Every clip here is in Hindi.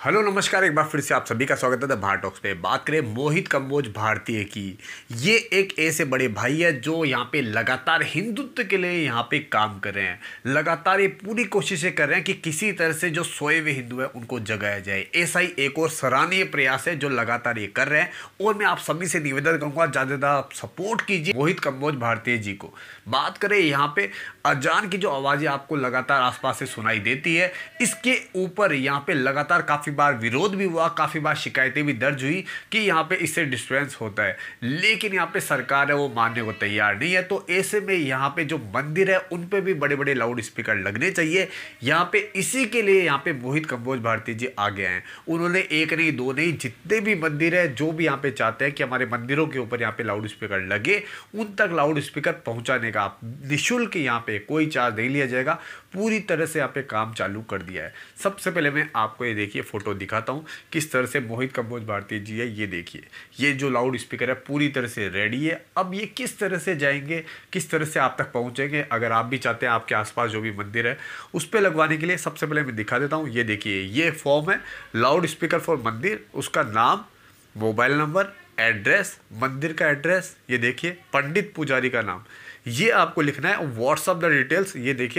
हेलो नमस्कार, एक बार फिर से आप सभी का स्वागत है द भार टॉक्स पे। बात करें मोहित कंबोज भारतीय की। ये एक ऐसे बड़े भाई है जो यहाँ पे लगातार हिंदुत्व के लिए यहाँ पे काम कर रहे हैं। लगातार ये पूरी कोशिशें कर रहे हैं कि किसी तरह से जो सोए हुए हिंदू है उनको जगाया जाए। ऐसा ही एक और सराहनीय प्रयास है जो लगातार ये कर रहे हैं और मैं आप सभी से निवेदन करूंगा ज़्यादा आप सपोर्ट कीजिए मोहित कंबोज भारतीय जी को। बात करें यहाँ पे अजान की जो आवाज़ें आपको लगातार आसपास से सुनाई देती है, इसके ऊपर यहाँ पे लगातार काफ़ी बार विरोध भी हुआ, काफ़ी बार शिकायतें भी दर्ज हुई कि यहाँ पे इससे डिस्टर्बेंस होता है, लेकिन यहाँ पे सरकार है वो मानने को तैयार नहीं है। तो ऐसे में यहाँ पे जो मंदिर है उन पे भी बड़े बड़े लाउड स्पीकर लगने चाहिए। यहाँ पे इसी के लिए यहाँ पे मोहित कंबोज भारती जी आगे हैं। उन्होंने एक नहीं दो नहीं, जितने भी मंदिर है जो भी यहाँ पे चाहते हैं कि हमारे मंदिरों के ऊपर यहाँ पे लाउड स्पीकर लगे, उन तक लाउड स्पीकर पहुँचाने का निःशुल्क यहाँ पे कोई चार्ज नहीं लिया जाएगा। पूरी तरह से यहाँ पे काम चालू कर दिया है। सबसे पहले मैं आपको ये देखिए फोटो दिखाता हूँ किस तरह से मोहित कंबोज भारती जी है। ये देखिए, ये जो लाउड स्पीकर है पूरी तरह से रेडी है। अब ये किस तरह से जाएंगे, किस तरह से आप तक पहुँचेंगे, अगर आप भी चाहते हैं आपके आसपास जो भी मंदिर है उस पर लगवाने के लिए, सबसे पहले मैं दिखा देता हूँ। ये देखिए, ये फॉर्म है लाउड स्पीकर फॉर मंदिर, उसका नाम, मोबाइल नंबर, एड्रेस, मंदिर का एड्रेस, ये देखिए पंडित पुजारी का नाम, ये आपको लिखना है। व्हाट्सअप द डिटेल्स, ये देखिए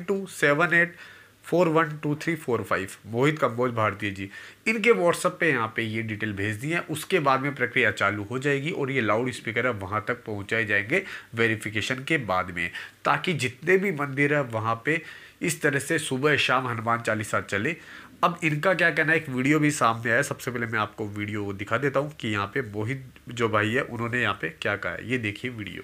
9278412345 मोहित कंबोज भारती जी, इनके व्हाट्सअप पे यहाँ पे ये डिटेल भेज दी है। उसके बाद में प्रक्रिया चालू हो जाएगी और ये लाउड स्पीकर है वहाँ तक पहुँचाए जाएंगे वेरिफिकेशन के बाद में, ताकि जितने भी मंदिर है वहाँ पे इस तरह से सुबह शाम हनुमान चालीसा चले। अब इनका क्या कहना है, एक वीडियो भी सामने आया। सबसे पहले मैं आपको वीडियो दिखा देता हूँ कि यहाँ पे मोहित जो भाई है उन्होंने यहाँ पे क्या कहा है। ये देखिए वीडियो।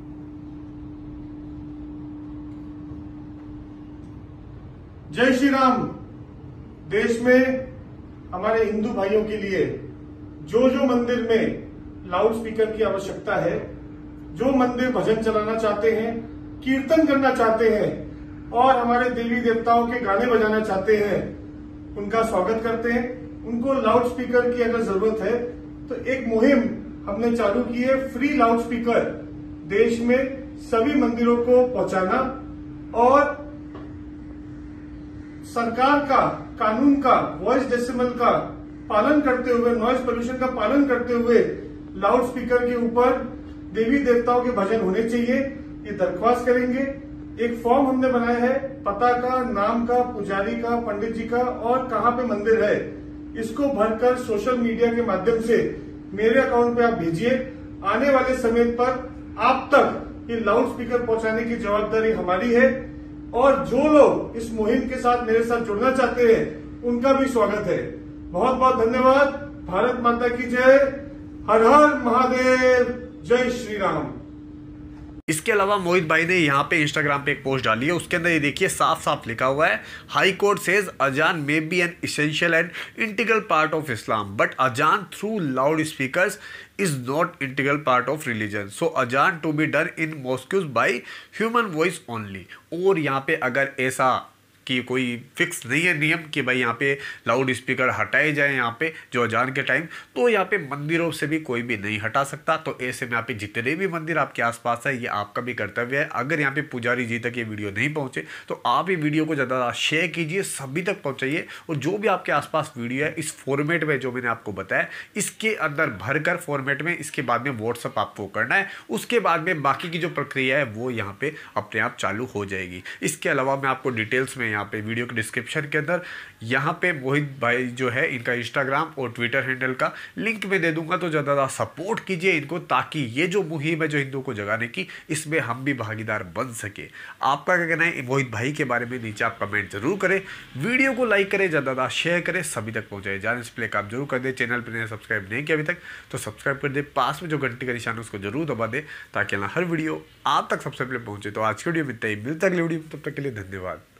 जय श्री राम। देश में हमारे हिंदू भाइयों के लिए जो जो मंदिर में लाउड स्पीकर की आवश्यकता है, जो मंदिर भजन चलाना चाहते हैं, कीर्तन करना चाहते हैं और हमारे देवी देवताओं के गाने बजाना चाहते हैं, उनका स्वागत करते हैं। उनको लाउड स्पीकर की अगर जरूरत है तो एक मुहिम हमने चालू की है, फ्री लाउड स्पीकर देश में सभी मंदिरों को पहुंचाना और सरकार का कानून का वॉइस डेसिमल का पालन करते हुए, नॉइज पोल्यूशन का पालन करते हुए लाउड स्पीकर के ऊपर देवी देवताओं के भजन होने चाहिए। ये दरख्वास्त करेंगे। एक फॉर्म हमने बनाया है, पता का, नाम का, पुजारी का, पंडित जी का और कहाँ पे मंदिर है, इसको भरकर सोशल मीडिया के माध्यम से मेरे अकाउंट पे आप भेजिए। आने वाले समय पर आप तक ये लाउड स्पीकर पहुंचाने की जवाबदारी हमारी है और जो लोग इस मुहिम के साथ मेरे साथ जुड़ना चाहते हैं उनका भी स्वागत है। बहुत बहुत धन्यवाद। भारत माता की जय। हर हर महादेव। जय श्री राम। इसके अलावा मोहित भाई ने यहाँ पे इंस्टाग्राम पे एक पोस्ट डाली है, उसके अंदर ये देखिए साफ साफ लिखा हुआ है, high court says azaan may be an essential and integral part of Islam but azaan through loud speakers is not integral part of religion, so azaan to be done in mosques by human voice only. और यहाँ पे अगर ऐसा कि कोई फिक्स नहीं है नियम कि भाई यहाँ पे लाउड स्पीकर हटाए जाए यहाँ पे जो अजान के टाइम, तो यहाँ पे मंदिरों से भी कोई भी नहीं हटा सकता। तो ऐसे में यहाँ पे जितने भी मंदिर आपके आसपास है, ये आपका भी कर्तव्य है। अगर यहाँ पे पुजारी जी तक ये वीडियो नहीं पहुँचे तो आप ये वीडियो को ज़्यादा शेयर कीजिए, सभी तक पहुँचाइए। और जो भी आपके आसपास वीडियो है इस फॉर्मेट में जो मैंने आपको बताया, इसके अंदर भर कर फॉर्मेट में, इसके बाद में व्हाट्सअप आपको करना है। उसके बाद में बाकी की जो प्रक्रिया है वो यहाँ पे अपने आप चालू हो जाएगी। इसके अलावा मैं आपको डिटेल्स में यहाँ पे वीडियो के डिस्क्रिप्शन के अंदर यहाँ पे मोहित भाई जो है इनका इंस्टाग्राम और ट्विटर हैंडल का लिंक में दे दूंगा। तो ज़्यादा सपोर्ट कीजिए इनको, ताकि ये जो मुहिम है जो हिंदुओं को जगाने की, इसमें हम भी भागीदार बन सके। आपका क्या कहना है मोहित भाई के बारे में, नीचे आप कमेंट जरूर करें, वीडियो को लाइक करें, ज़्यादा शेयर करें, सभी तक पहुँचाए। जाने से पहले काम जरूर कर दे, चैनल पर सब्सक्राइब नहीं किया अभी तक तो सब्सक्राइब कर दे, पास में जो घंटी का निशान है उसको जरूर दबा दे, ताकि हर वीडियो आप तक सबसे पहले पहुँचे। तो आज की वीडियो में इतना ही, मिलता है अगली वीडियो में, तब तक के लिए धन्यवाद।